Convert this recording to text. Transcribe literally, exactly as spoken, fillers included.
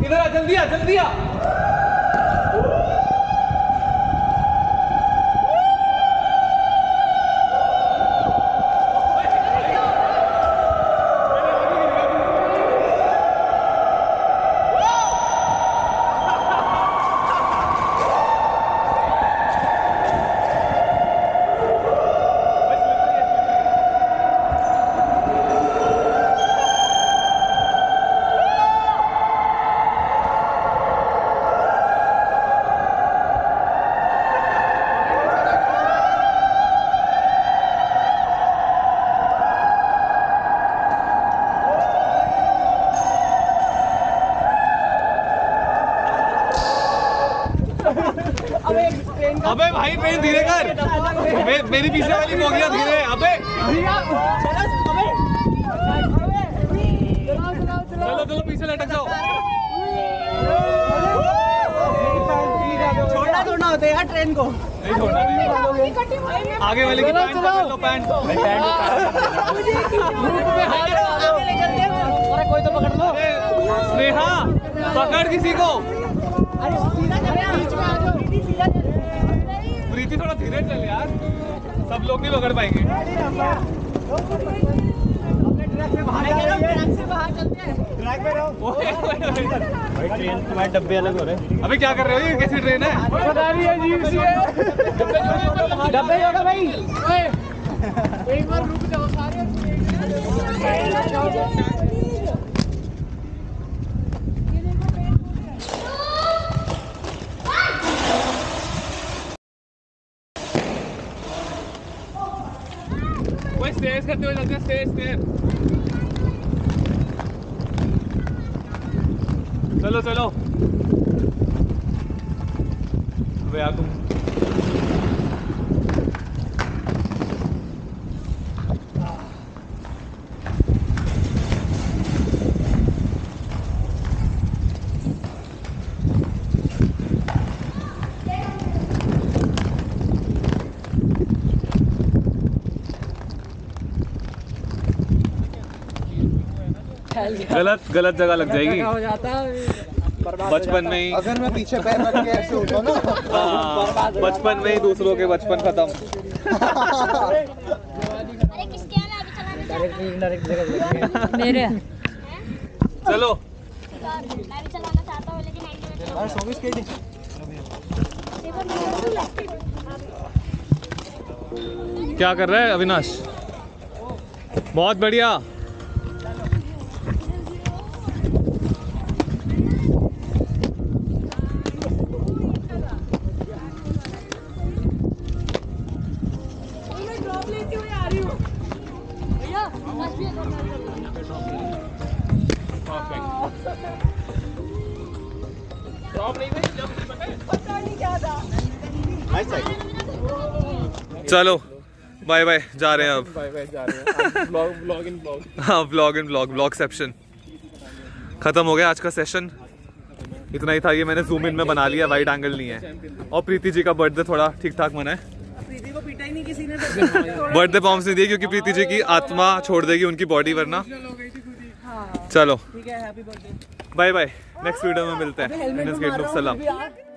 इधर आ, जल्दी आ, जल्दी आ। अबे भाई ट्रेन धीरे कर, मे, मेरी पीछे वाली बोगियां धीरे। अबे चलो चलो पीछे लटक जाओ। छोड़ना छोड़ना होता है यार ट्रेन को। नहीं छोड़ना, आगे वाले की पैंट पकड़ लो, पैंट अरे कोई तो पकड़ लो। स्नेहा पकड़ किसी को। प्रीति थोड़ा धीरे चल यार, सब लोग नहीं पकड़ पाएंगे। ट्रेन तुम्हारे डब्बे अलग हो रहे हैं। अबे क्या कर रहे हो, ये कैसी ट्रेन है? डब्बे जोड़ो भाई। एक बार रुक जाओ सारे। स्टेज करते हुए चलते हैं, स्टेज स्टेज। चलो चलो भैया तुम गलत गलत जगह लग जाएगी। हो जाता बचपन में ही अगर मैं पीछे पैर रख के ऐसे होता ना, हाँ, बचपन में ही दूसरों के बचपन खत्म। मेरे चलो मैं भी चलाना चाहता हूँ लेकिन क्या कर रहा है अविनाश? बहुत बढ़िया। चलो बाय बाय, जा रहे हैं अब। बाय बाय जा रहे हैं। Blog blog in blog. हाँ blog in blog, blog section खत्म हो गया आज का सेशन। इतना ही था, ये मैंने जूम इन में बना लिया, वाइड एंगल नहीं है। और प्रीति जी का बर्थडे थोड़ा ठीक ठाक मना है। प्रीति को पीटा ही नहीं किसी ने। बर्थडे पॉम्स नहीं दिए क्योंकि प्रीति जी की आत्मा छोड़ देगी उनकी बॉडी, वरना। चलो ठीक है, happy birthday. Bye bye, next video में मिलते हैं। सलाम।